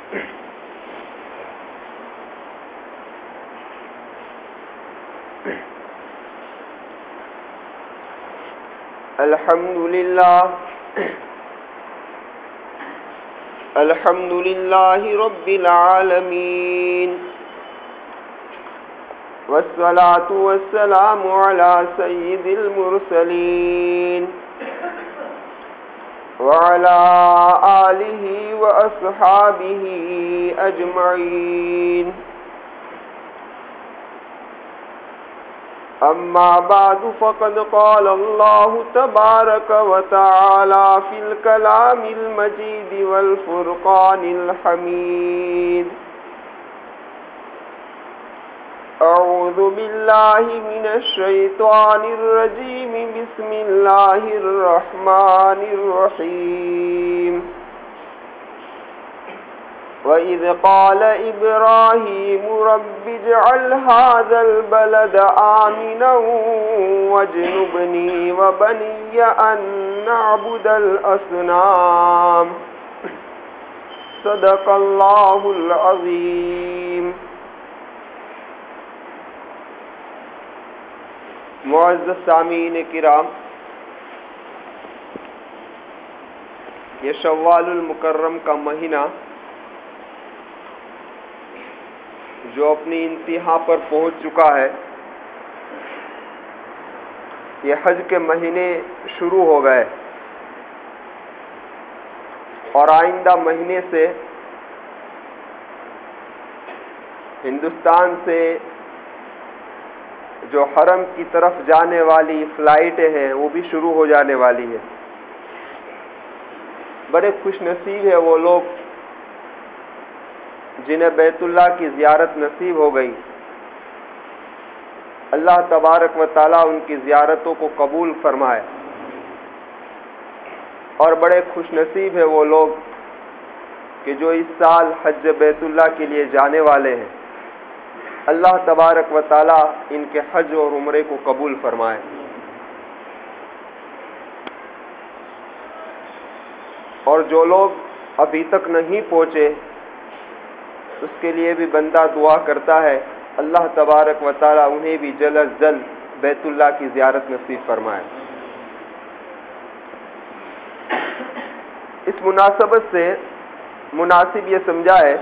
الحمد لله رب العالمين والصلاة والسلام على سيد المرسلين وعلى آله وأصحابه أجمعين. أما بعد فقد قال الله تبارك وتعالى في الكلام المجيد والفرقان الحميد: أعوذ بالله من الشيطان الرجيم. بسم الله الرحمن الرحيم. وَإِذْ قَالَ إِبْرَاهِيمُ رَبِّ اجْعَلْ هَذَا الْبَلَدَ آمِنًا وَاجْنُبْنِي وَبَنِيَّ أَن نَّعْبُدَ الْأَصْنَامَ. صدق اللہ العظیم. معزز سامعین کرام، یہ شوال المکرم کا مہینہ جو اپنی انتہا پر پہنچ چکا ہے، یہ حج کے مہینے شروع ہو گئے اور آئندہ مہینے سے ہندوستان سے جو حرم کی طرف جانے والی فلائٹیں ہیں وہ بھی شروع ہو جانے والی ہے. بڑے خوش نصیب ہے وہ لوگ جنہیں بیت اللہ کی زیارت نصیب ہو گئی. اللہ تبارک و تعالیٰ ان کی زیارتوں کو قبول فرمائے. اور بڑے خوش نصیب ہے وہ لوگ کہ جو اس سال حج بیت اللہ کے لیے جانے والے ہیں. اللہ تبارک و تعالیٰ ان کے حج اور عمرے کو قبول فرمائے. اور جو لوگ ابھی تک نہیں پہنچے اس کے لیے بھی بندہ دعا کرتا ہے اللہ تبارک و تعالیٰ انہیں بھی جلد از جلد بیت اللہ کی زیارت نصیب فرمائے. اس مناسبت سے مناسب یہ سمجھا ہے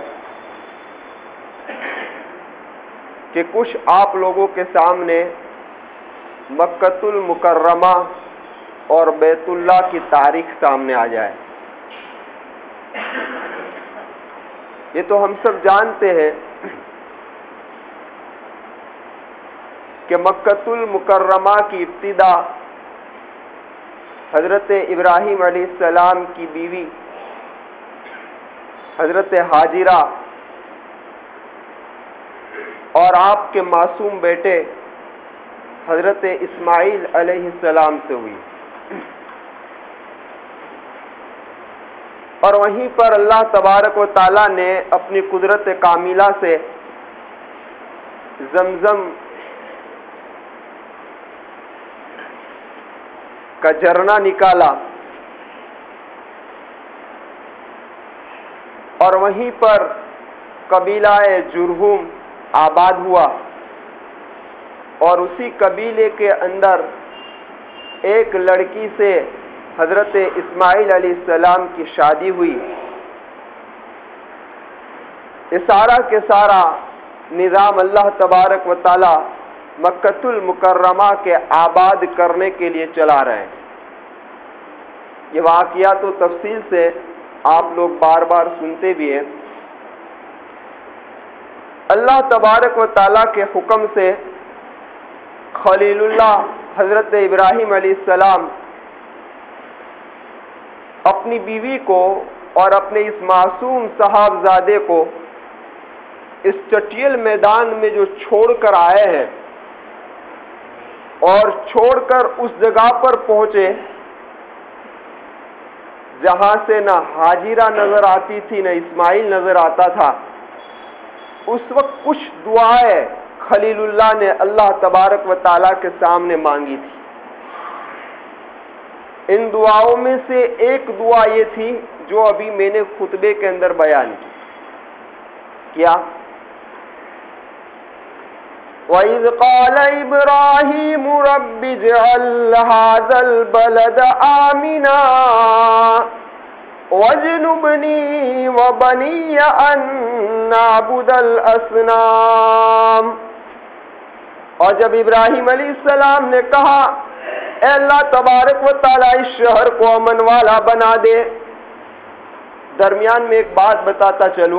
کہ کچھ آپ لوگوں کے سامنے مکۃ المکرمہ اور بیت اللہ کی تاریخ سامنے آ جائے. یہ تو ہم سب جانتے ہیں کہ مکۃ المکرمہ کی ابتدا حضرت ابراہیم علیہ السلام کی بیوی حضرت ہاجرہ اور آپ کے معصوم بیٹے حضرت اسماعیل علیہ السلام سے ہوئی. اور وہیں پر اللہ تبارک و تعالیٰ نے اپنی قدرت کاملہ سے زمزم کا جھرنا نکالا اور وہیں پر قبیلہ جرہم آباد ہوا. اور اسی قبیلے کے اندر ایک لڑکی سے حضرت اسماعیل علیہ السلام کی شادی ہوئی. یہ سارا کے سارا نظام اللہ تبارک و تعالی مکۃ المکرمہ کے آباد کرنے کے لیے چلا رہے ہیں. یہ واقعات و تفصیل سے آپ لوگ بار بار سنتے بھی ہیں. اللہ تبارک و تعالی کے حکم سے خلیل اللہ حضرت ابراہیم علیہ السلام اپنی بیوی کو اور اپنے اس معصوم صاحبزادے کو اس چٹیل میدان میں جو چھوڑ کر آئے ہیں اور چھوڑ کر اس جگہ پر پہنچے جہاں سے نہ ہاجرہ نظر آتی تھی نہ اسماعیل نظر آتا تھا. اس وقت کچھ دعائیں خلیل اللہ نے اللہ تبارک و تعالیٰ کے سامنے مانگی تھی. ان دعاؤں میں سے ایک دعا یہ تھی جو ابھی میں نے خطبے کے اندر بیان کی. کیا؟ وَإِذْ قَالَ إِبْرَاهِيمُ رَبِّ اجْعَلْ هَٰذَا الْبَلَدَ آمِنًا وَاجْنُبْنِي وَبَنِيَّ أَن نَّعْبُدَ الْأَصْنَامَ۔ اور جب ابراہیم علیہ السلام نے کہا اے اللہ تبارک و تعالیٰ اس شہر کو امن والا بنا دے، درمیان میں ایک بات بتاتا چلوں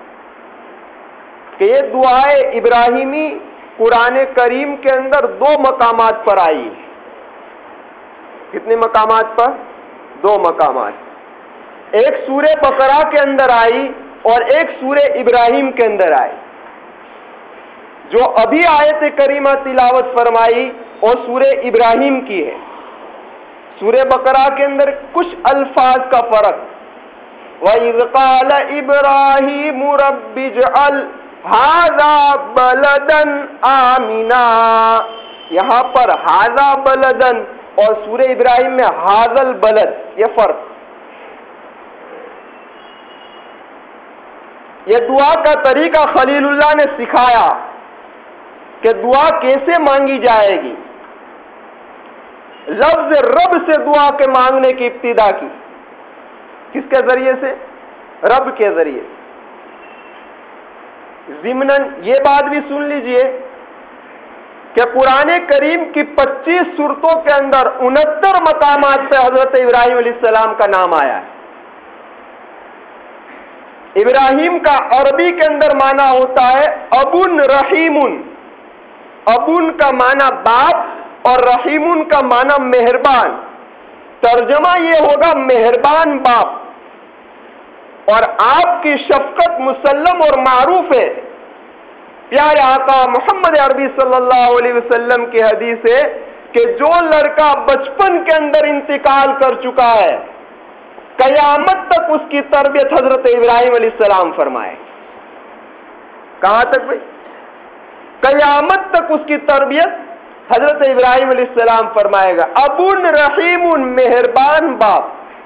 کہ یہ دعائے ابراہیمی قرآن کریم کے اندر 2 مقامات پر آئی۔ کتنے مقامات پر؟ 2 مقامات۔ ایک سورہ بقرہ کے اندر آئی اور ایک سورہ ابراہیم کے اندر آئی۔ جو ابھی آیت کریمہ تلاوت فرمائی اور سورہ ابراہیم کی ہے۔ سورہ بقرہ کے اندر کچھ الفاظ کا فرق، وَإِذْ قَالَ إِبْرَاهِيمُ رَبِّ اجْعَلْ هَٰذَا بَلَدًا آمِنًا، یہاں پر هَٰذَا بَلَدًا اور سورہ ابراہیم میں هَٰذَا الْبَلَد، یہ فرق۔ یہ دعا کا طریقہ خلیل اللہ نے سکھایا کہ دعا کیسے مانگی جائے گی۔ لفظ رب سے دعا کے مانگنے کی ابتدا کی، کس کے ذریعے سے؟ رب کے ذریعے۔ ضمناً یہ بات بھی سن لیجئے کہ قرآن کریم کی 25 سورتوں کے اندر 69 مقامات سے حضرت ابراہیم علیہ السلام کا نام آیا ہے۔ ابراہیم کا عربی کے اندر معنی ہوتا ہے ابن رحیمن۔ ابن کا معنی باپ اور رحیمن کا معنی مہربان۔ ترجمہ یہ ہوگا مہربان باپ۔ اور آپ کی شفقت مسلم اور معروف ہے۔ پیارے آقا محمد عربی صلی اللہ علیہ وسلم کی حدیث ہے کہ جو لڑکا بچپن کے اندر انتقال کر چکا ہے قیامت تک اس کی تربیت حضرت ابراہیم علیہ السلام فرمائے۔ کہاں تک بھائی؟ قیامت تک اس کی تربیت حضرت ابراہیم علیہ السلام فرمائے گا۔ ابن رحیم، مہربان باپ۔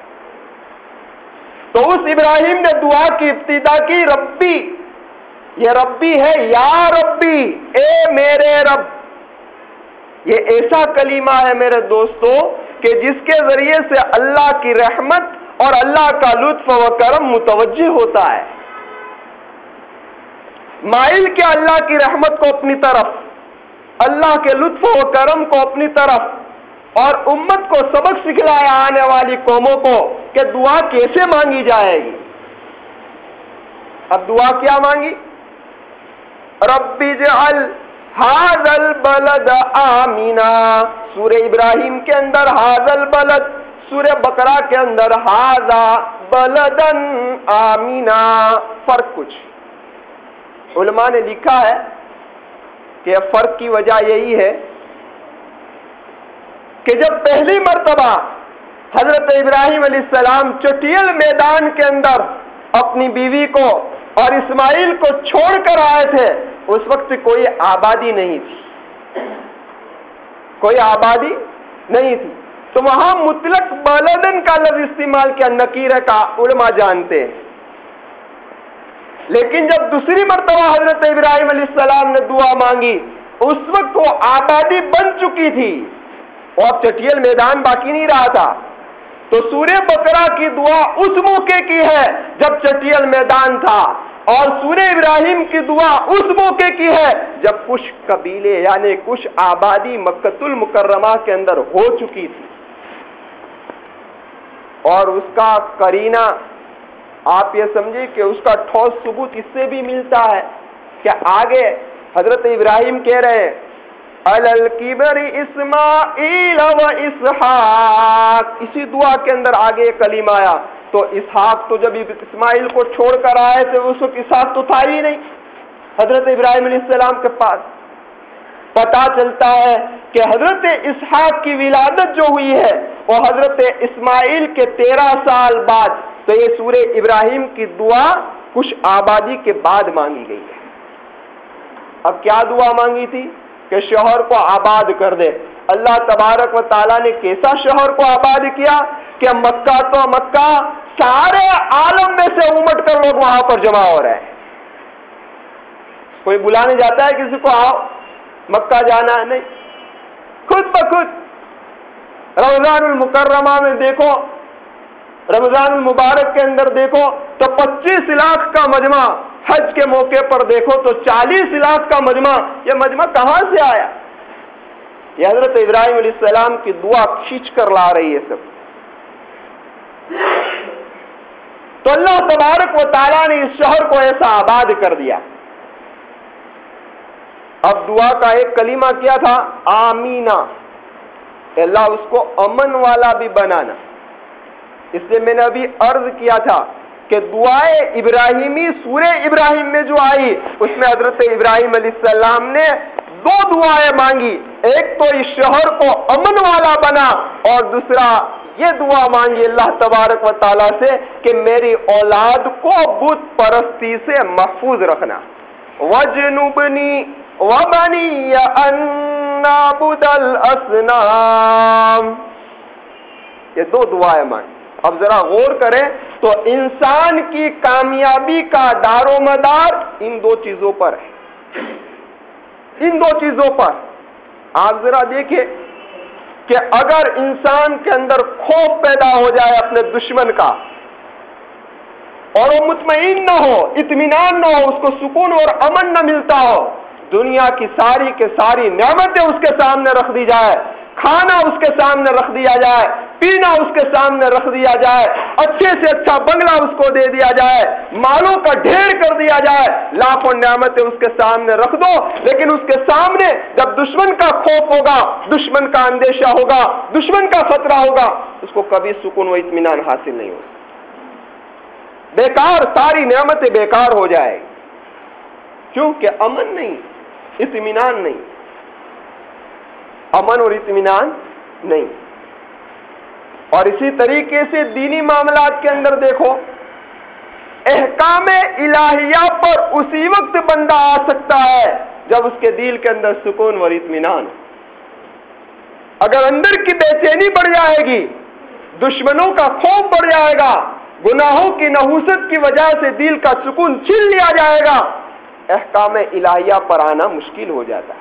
تو اس ابراہیم نے دعا کی ابتدا کی ربی، یہ ربی ہے، یا ربی، اے میرے رب۔ یہ ایسا کلمہ ہے میرے دوستو کہ جس کے ذریعے سے اللہ کی رحمت اور اللہ کا لطف و کرم متوجہ ہوتا ہے۔ مائل کیا اللہ کی رحمت کو اپنی طرف، اللہ کے لطف و کرم کو اپنی طرف، اور امت کو سبق سکھلایا آنے والی قوموں کو کہ دعا کیسے مانگی جائے گی۔ اب دعا کیا مانگی؟ رب اجعل هذا البلد آمنا، سورہ ابراہیم کے اندر هذا البلد، سورہ بقرہ کے اندر هذا بلدا آمنا۔ فرق کچھ علماء نے لکھا ہے کہ فرق کی وجہ یہی ہے کہ جب پہلی مرتبہ حضرت ابراہیم علیہ السلام چٹیل میدان کے اندر اپنی بیوی کو اور اسماعیل کو چھوڑ کر آئے تھے، اس وقت کوئی آبادی نہیں تھی، کوئی آبادی نہیں تھی، تو وہاں مطلق بلدن کا لفظ استعمال کیا، نکیرہ کا، علماء جانتے ہیں۔ لیکن جب دوسری مرتبہ حضرت ابراہیم علیہ السلام نے دعا مانگی، اس وقت وہ آبادی بن چکی تھی اور اب چٹیل میدان باقی نہیں رہا تھا۔ تو سورہ بقرہ کی دعا اس موقع کی ہے جب چٹیل میدان تھا، اور سورہ ابراہیم کی دعا اس موقع کی ہے جب کچھ قبیلے یعنی کچھ آبادی مکۃ المکرمہ کے اندر ہو چکی تھی۔ اور اس کا قرینہ آپ یہ سمجھیں کہ اس کا ٹھوس ثبوت اس سے بھی ملتا ہے کہ آگے حضرت ابراہیم کہہ رہے ہیں الکبر اسماعیل و اسحاق، اسی دعا کے اندر آگے یہ کلمہ آیا۔ تو اسحاق تو جب اسماعیل کو چھوڑ کر آئے تھے اس وقت اسحاق تو تھا ہی نہیں حضرت ابراہیم علیہ السلام کے پاس۔ پتا چلتا ہے کہ حضرت اسحاق کی ولادت جو ہوئی ہے وہ حضرت اسماعیل کے 13 سال بعد، تو یہ سورہ ابراہیم کی دعا کچھ آبادی کے بعد مانگی گئی ہے۔ اب کیا دعا مانگی تھی؟ کہ شوہر کو آباد کر دے۔ اللہ تبارک و تعالیٰ نے کیسا شوہر کو آباد کیا کہ مکہ تو مکہ، سارے عالم میں سے امٹ کر لوگ وہاں پر جمع ہو رہے ہیں۔ کوئی بلانے جاتا ہے کسی کو آؤ مکہ جانا ہے؟ نہیں، خود بخود رمضان المکرمہ میں دیکھو، رمضان المبارک کے اندر دیکھو تو 25 لاکھ کا مجمع، حج کے موقع پر دیکھو تو 40 لاکھ کا مجمع۔ یہ مجمع کہاں سے آیا؟ یہ حضرت ابراہیم علیہ السلام کی دعا کھینچ کر لا رہی ہے سب۔ تو اللہ تبارک و تعالیٰ نے اس شہر کو ایسا آباد کر دیا۔ اب دعا کا ایک کلمہ کیا تھا؟ آمینہ، اللہ اس کو امن والا بھی بنانا۔ اس لیے میں نے ابھی عرض کیا تھا کہ دعائے ابراہیمی سورہ ابراہیم میں جو آئی اس میں حضرت ابراہیم علیہ السلام نے 2 دعائیں مانگی، ایک تو اس شہر کو امن والا بنا اور دوسرا یہ دعا مانگی اللہ تبارک و تعالیٰ سے کہ میری اولاد کو بت پرستی سے محفوظ رکھنا۔ وَجْنُبْنِي وَبَنِيَّ أَن نَّعْبُدَ الْأَصْنَامَ، یہ 2 دعائیں مانگی۔ اب ذرا غور کریں تو انسان کی کامیابی کا دار و مدار ان 2 چیزوں پر ہے، ان 2 چیزوں پر۔ آپ ذرا دیکھیں کہ اگر انسان کے اندر خوف پیدا ہو جائے اپنے دشمن کا اور وہ مطمئن نہ ہو، اطمینان نہ ہو، اس کو سکون اور امن نہ ملتا ہو، دنیا کی ساری کے ساری نعمتیں اس کے سامنے رکھ دی جائے، کھانا اس کے سامنے رکھ دیا جائے، پینا اس کے سامنے رکھ دیا جائے، اچھے سے اچھا بنگلہ اس کو دے دیا جائے، مالوں کا ڈھیر کر دیا جائے، لاکھوں نعمتیں اس کے سامنے رکھ دو، لیکن اس کے سامنے جب دشمن کا خوف ہوگا، دشمن کا اندیشہ ہوگا، دشمن کا خطرہ ہوگا، اس کو کبھی سکون و اطمینان حاصل نہیں ہوگا، بیکار، ساری نعمتیں بیکار ہو جائے، کیونکہ امن نہیں، اطمینان نہیں، امن اور اطمینان نہیں۔ اور اسی طریقے سے دینی معاملات کے اندر دیکھو، احکام الہیہ پر اسی وقت بندہ آ سکتا ہے جب اس کے دل کے اندر سکون اور اطمینان ہو۔ اگر اندر کی بے چینی بڑھ جائے گی، دشمنوں کا خوف بڑھ جائے گا، گناہوں کی نحوست کی وجہ سے دل کا سکون چھین لیا جائے گا، احکام الہیہ پر آنا مشکل ہو جاتا ہے۔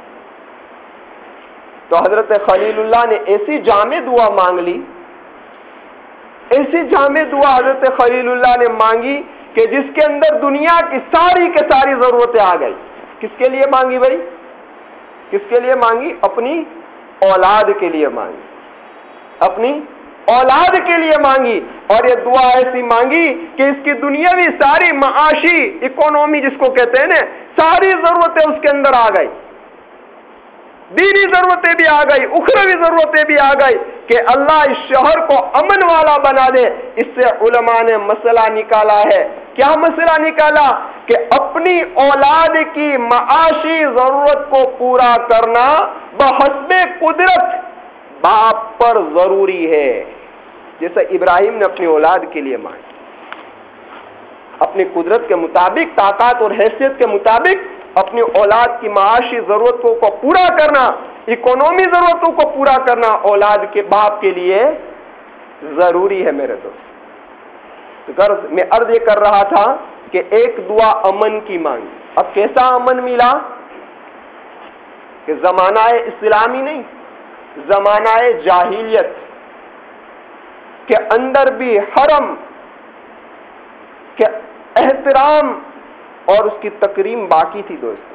تو حضرت خلیل اللہ نے ایسی جامع دعا مانگ لی، ایسی جامع دعا حضرت خلیل اللہ نے مانگی کہ جس کے اندر دنیا کی ساری کے ساری ضرورتیں آ گئی۔ کس کے لیے مانگی بھائی؟ کس کے لیے مانگی؟ اپنی اولاد کے لیے مانگی، اپنی اولاد کے لیے مانگی، اور یہ دعا ایسی مانگی کہ اس کی دنیاوی ساری معاشی اکانومی جس کو کہتے ہیں نا، ساری ضرورتیں اس کے اندر آ گئی، دینی ضرورتیں بھی آ گئی، اخروی ضرورتیں بھی آ گئی کہ اللہ اس شہر کو امن والا بنا دے۔ اس سے علماء نے مسئلہ نکالا ہے، کیا مسئلہ نکالا؟ کہ اپنی اولاد کی معاشی ضرورت کو پورا کرنا بحسب قدرت باپ پر ضروری ہے، جیسا ابراہیم نے اپنی اولاد کے لیے مانگا، اپنی قدرت کے مطابق، طاقت اور حیثیت کے مطابق اپنی اولاد کی معاشی ضرورتوں کو پورا کرنا، اکانومی ضرورتوں کو پورا کرنا اولاد کے باپ کے لیے ضروری ہے میرے دوست۔ میں عرض یہ کر رہا تھا کہ ایک دعا امن کی مانگی، اب کیسا امن ملا کہ زمانہ اسلامی نہیں، زمانہ جاہلیت کے اندر بھی حرم کے احترام اور اس کی تکریم باقی تھی دوست۔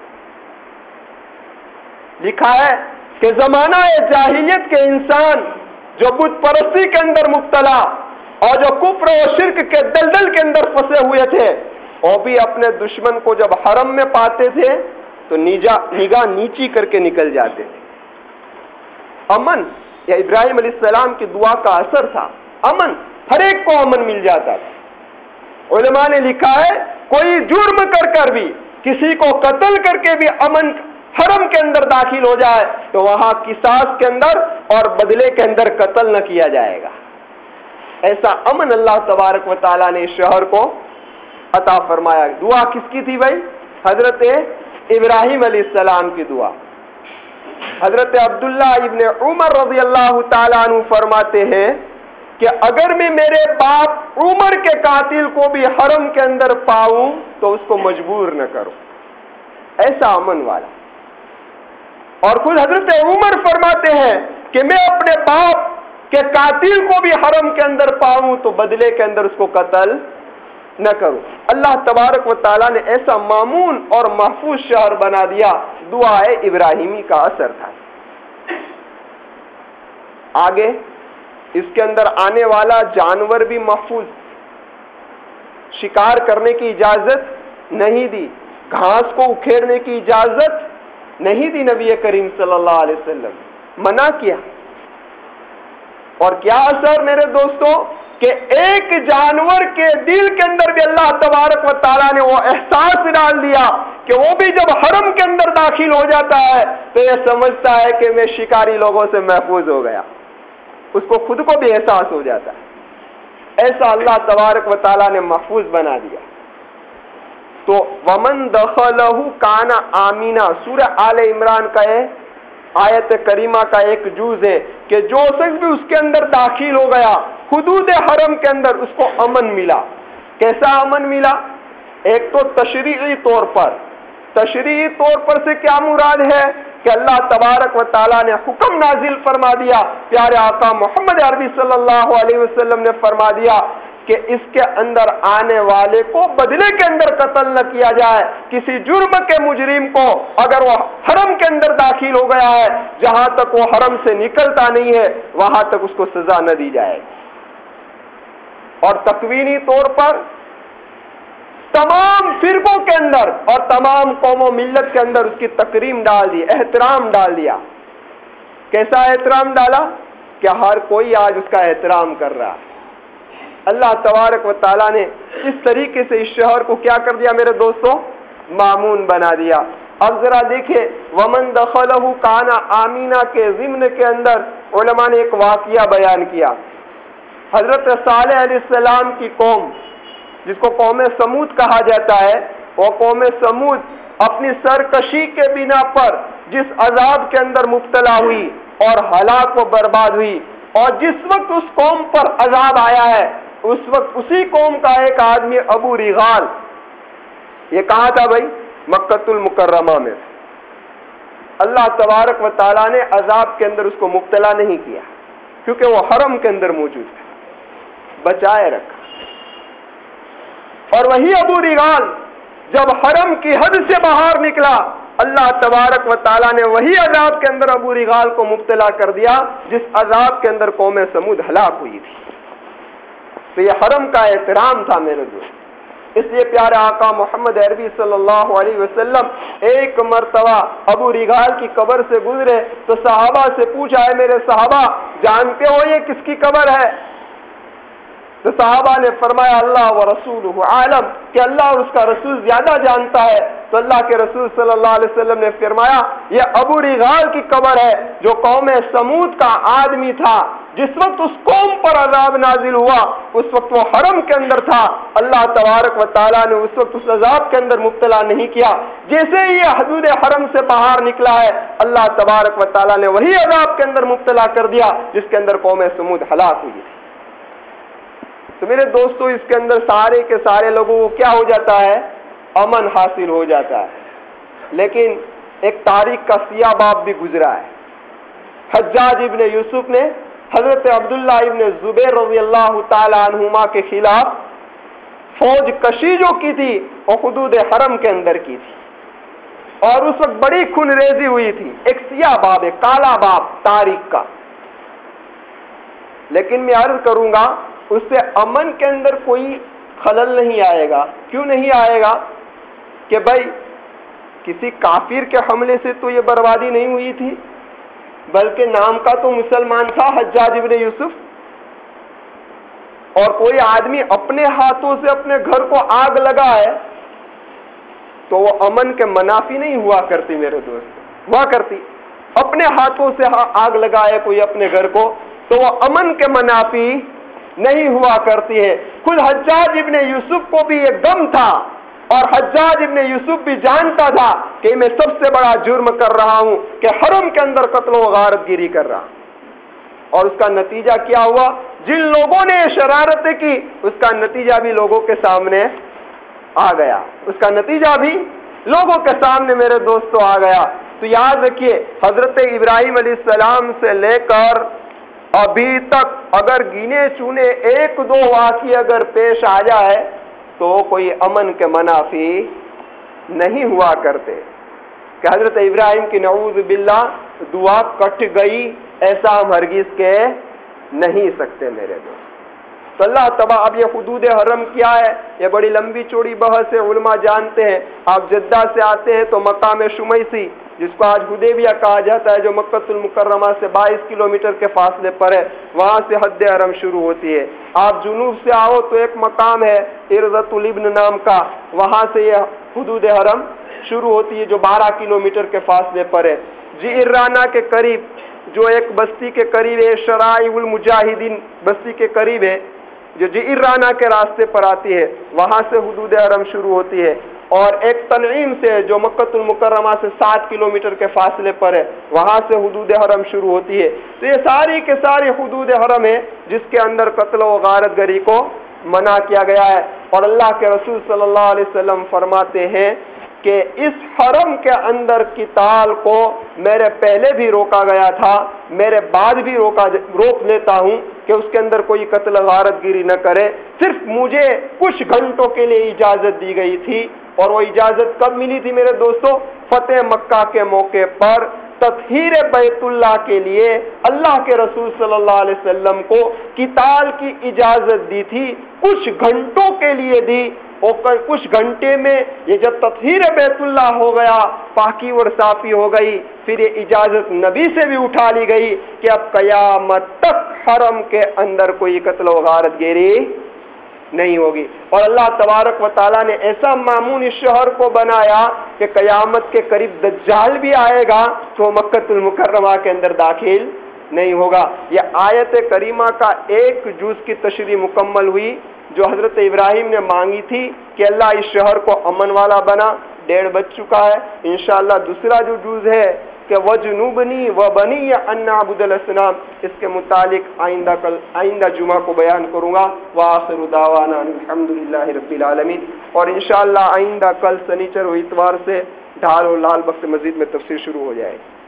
لکھا ہے کہ زمانہ جاہلیت کے انسان جو بت پرستی کے اندر مبتلا اور جو کفر و شرک کے دلدل کے اندر پھنسے ہوئے تھے، وہ بھی اپنے دشمن کو جب حرم میں پاتے تھے تو نگاہ نیچی کر کے نکل جاتے تھے۔ امن، یہ ابراہیم علیہ السلام کی دعا کا اثر تھا، امن، ہر ایک کو امن مل جاتا تھا۔ علماء نے لکھا ہے کوئی جرم کر بھی، کسی کو قتل کر کے بھی امن حرم کے اندر داخل ہو جائے تو وہاں قصاص کے اندر اور بدلے کے اندر قتل نہ کیا جائے گا۔ ایسا امن اللہ تبارک و تعالیٰ نے اس شہر کو عطا فرمایا۔ دعا کس کی تھی بھائی؟ حضرت ابراہیم علیہ السلام کی دعا۔ حضرت عبداللہ ابن عمر رضی اللہ تعالیٰ عنہ فرماتے ہیں کہ اگر میں میرے باپ عمر کے قاتل کو بھی حرم کے اندر پاؤں تو اس کو مجبور نہ کروں، ایسا امن والا. اور خود حضرت عمر فرماتے ہیں کہ میں اپنے باپ کے قاتل کو بھی حرم کے اندر پاؤں تو بدلے کے اندر اس کو قتل نہ کروں. اللہ تبارک و تعالیٰ نے ایسا مامون اور محفوظ شہر بنا دیا. دعائے ابراہیمی کا اثر تھا. آگے اس کے اندر آنے والا جانور بھی محفوظ. شکار کرنے کی اجازت نہیں دی, گھاس کو اکھیڑنے کی اجازت نہیں دی. نبی کریم صلی اللہ علیہ وسلم منع کیا. اور کیا اثر میرے دوستوں کہ ایک جانور کے دل کے اندر بھی اللہ تبارک و تعالیٰ نے وہ احساس ڈال دیا کہ وہ بھی جب حرم کے اندر داخل ہو جاتا ہے تو یہ سمجھتا ہے کہ میں شکاری لوگوں سے محفوظ ہو گیا. اس کو خود کو بھی احساس ہو جاتا ہے. ایسا اللہ تبارک و تعالیٰ نے محفوظ بنا دیا. تو ومن دخلہ کان آمینہ سورہ آل عمران کا آیت کریمہ کا ایک جز ہے کہ جو شخص بھی اس کے اندر داخل ہو گیا حدود حرم کے اندر اس کو امن ملا. کیسا امن ملا؟ ایک تو تشریعی طور پر. تشریعی طور پر سے کیا مراد ہے کہ اللہ تبارک و تعالیٰ نے حکم نازل فرما دیا. پیارے آقا محمد عربی صلی اللہ علیہ وسلم نے فرما دیا کہ اس کے اندر آنے والے کو بدلے کے اندر قتل نہ کیا جائے. کسی جرم کے مجرم کو اگر وہ حرم کے اندر داخل ہو گیا ہے جہاں تک وہ حرم سے نکلتا نہیں ہے وہاں تک اس کو سزا نہ دی جائے. اور تکوینی طور پر تمام فرقوں کے اندر اور تمام قوم و ملت کے اندر اس کی تکریم ڈال دی, احترام ڈال دیا. کیسا احترام ڈالا کہ ہر کوئی آج اس کا احترام کر رہا. اللہ تبارک و تعالیٰ نے اس طریقے سے اس شہر کو کیا کر دیا میرے دوستوں؟ مامون بنا دیا. اب ذرا دیکھیں ومن دخلہ کان آمینہ کے ضمن کے اندر علماء نے ایک واقعہ بیان کیا. حضرت صالح علیہ السلام کی قوم جس کو قوم سمود کہا جاتا ہے, وہ قوم سمود اپنی سرکشی کے بنا پر جس عذاب کے اندر مبتلا ہوئی اور ہلاک و برباد ہوئی, اور جس وقت اس قوم پر عذاب آیا ہے اس وقت اسی قوم کا ایک آدمی ابو رغال, یہ کہا تھا بھائی مکۃ المکرمہ میں. اللہ تبارک و تعالیٰ نے عذاب کے اندر اس کو مبتلا نہیں کیا کیونکہ وہ حرم کے اندر موجود تھا, بچائے رکھا. اور وہی ابو رغال جب حرم کی حد سے باہر نکلا اللہ تبارک و تعالیٰ نے وہی عذاب کے اندر ابو رغال کو مبتلا کر دیا جس عذاب کے اندر قوم سمود ہلاک ہوئی تھی. تو یہ حرم کا احترام تھا میرے دوست. اس لیے پیارے آقا محمد عربی صلی اللہ علیہ وسلم ایک مرتبہ ابو رغال کی قبر سے گزرے تو صحابہ سے پوچھا, ہے میرے صحابہ جانتے ہو یہ کس کی قبر ہے؟ تو صحابہ نے فرمایا اللہ و رسولہ عالم, کہ اللہ اور اس کا رسول زیادہ جانتا ہے. تو اللہ کے رسول صلی اللہ علیہ وسلم نے فرمایا یہ ابو رغال کی قبر ہے جو قوم سمود کا آدمی تھا. جس وقت اس قوم پر عذاب نازل ہوا اس وقت وہ حرم کے اندر تھا. اللہ تبارک و تعالیٰ نے اس وقت اس عذاب کے اندر مبتلا نہیں کیا. جیسے ہی یہ حدود حرم سے باہر نکلا ہے اللہ تبارک و تعالیٰ نے وہی عذاب کے اندر مبتلا کر دیا جس کے اندر قوم سمود ہلاک ہوئی تھی. تو میرے دوستو اس کے اندر سارے کے سارے لوگوں کو کیا ہو جاتا ہے؟ امن حاصل ہو جاتا ہے. لیکن ایک تاریخ کا سیاہ باب بھی گزرا ہے. حجاج ابن یوسف نے حضرت عبداللہ ابن زبیر رضی اللہ تعالی عنہما کے خلاف فوج کشی جو کی تھی وہ حدود حرم کے اندر کی تھی, اور اس وقت بڑی خون ریزی ہوئی تھی. ایک سیاہ باب ہے, کالا باب تاریخ کا. لیکن میں عرض کروں گا اس سے امن کے اندر کوئی خلل نہیں آئے گا. کیوں نہیں آئے گا؟ کہ بھائی کسی کافر کے حملے سے تو یہ بربادی نہیں ہوئی تھی, بلکہ نام کا تو مسلمان تھا حجاج ابن یوسف, اور کوئی آدمی اپنے ہاتھوں سے اپنے گھر کو آگ لگائے تو وہ امن کے منافی نہیں ہوا کرتی میرے دوست. ہوا کرتی اپنے ہاتھوں سے آگ لگائے کوئی اپنے گھر کو تو وہ امن کے منافی نہیں ہوا کرتی ہے. خود حجاج ابن یوسف کو بھی یہ غم تھا, اور حجاج ابن یوسف بھی جانتا تھا کہ میں سب سے بڑا جرم کر رہا ہوں کہ حرم کے اندر قتل و غارت گیری کر رہا. اور اس کا نتیجہ کیا ہوا؟ جن لوگوں نے شرارتیں کی اس کا نتیجہ بھی لوگوں کے سامنے آ گیا. اس کا نتیجہ بھی لوگوں کے سامنے میرے دوستوں آ گیا۔ تو یاد رکھیے حضرت ابراہیم علیہ السلام سے لے کر ابھی تک اگر گنے چنے ایک دو واقعے اگر پیش آ جائے تو کوئی امن کے منافی نہیں ہوا کرتے کہ حضرت ابراہیم کی نعوذ باللہ دعا کٹ گئی، ایسا ہم ہرگز کہہ نہیں سکتے میرے دوست۔ تو اللہ تبا اب یہ حدود حرم کیا ہے، یہ بڑی لمبی چوڑی بحث ہے، علماء جانتے ہیں۔ آپ جدہ سے آتے ہیں تو مقام شمیسی، جس کو آج حدیبیہ کہا جاتا ہے، جو مکہ المکرمہ سے 22 کلومیٹر کے فاصلے پر ہے، وہاں سے حد حرم شروع ہوتی ہے۔ آپ جنوب سے آؤ تو ایک مقام ہے ارضۃ الابن نام کا، وہاں سے یہ حدود حرم شروع ہوتی ہے جو 12 کلومیٹر کے فاصلے پر ہے۔ جعرانہ کے قریب جو ایک بستی کے قریب ہے، شرائع المجاہدین بستی کے قریب ہے، جو جعرانہ کے راستے پر آتی ہے، وہاں سے حدود حرم شروع ہوتی ہے۔ اور ایک تنعیم سے جو مکہ المکرمہ سے 7 کلومیٹر کے فاصلے پر ہے، وہاں سے حدود حرم شروع ہوتی ہے۔ تو یہ ساری کے ساری حدود حرم ہے جس کے اندر قتل و غارت گری کو منع کیا گیا ہے۔ اور اللہ کے رسول صلی اللہ علیہ وسلم فرماتے ہیں کہ اس حرم کے اندر قتال کو میرے پہلے بھی روکا گیا تھا، میرے بعد بھی روک لیتا ہوں کہ اس کے اندر کوئی قتل غارت گیری نہ کرے۔ صرف مجھے کچھ گھنٹوں کے لیے اجازت دی گئی تھی، اور وہ اجازت کب ملی تھی میرے دوستوں؟ فتح مکہ کے موقع پر تطہیر بیت اللہ کے لیے اللہ کے رسول صلی اللہ علیہ وسلم کو قتال کی اجازت دی تھی، کچھ گھنٹوں کے لیے دی۔ اور کچھ گھنٹے میں یہ جب تطہیر بیت اللہ ہو گیا، پاکی اور صافی ہو گئی، پھر یہ اجازت نبی سے بھی اٹھا لی گئی کہ اب قیامت تک حرم کے اندر کوئی قتل و غارت گیری نہیں ہوگی۔ اور اللہ تبارک و تعالیٰ نے ایسا مامون اس شہر کو بنایا کہ قیامت کے قریب دجال بھی آئے گا تو مکہ المکرمہ کے اندر داخل نہیں ہوگا۔ یہ آیت کریمہ کا ایک جز کی تشریح مکمل ہوئی جو حضرت ابراہیم نے مانگی تھی کہ اللہ اس شہر کو امن والا بنا، 1.5 بج چکا ہے۔ انشاءاللہ دوسرا جو جز ہے کہ وجنوبنی وبنی ان نعبد الاصنام، اس کے متعلق آئندہ جمعہ کو بیان کروں گا۔ وآخر دعوانا الحمدللہ رب العالمین۔ اور انشاءاللہ آئندہ کل سنیچر و اتوار سے ڈھال اور لال بخت مسجد میں تفسیر شروع ہو جائے گی۔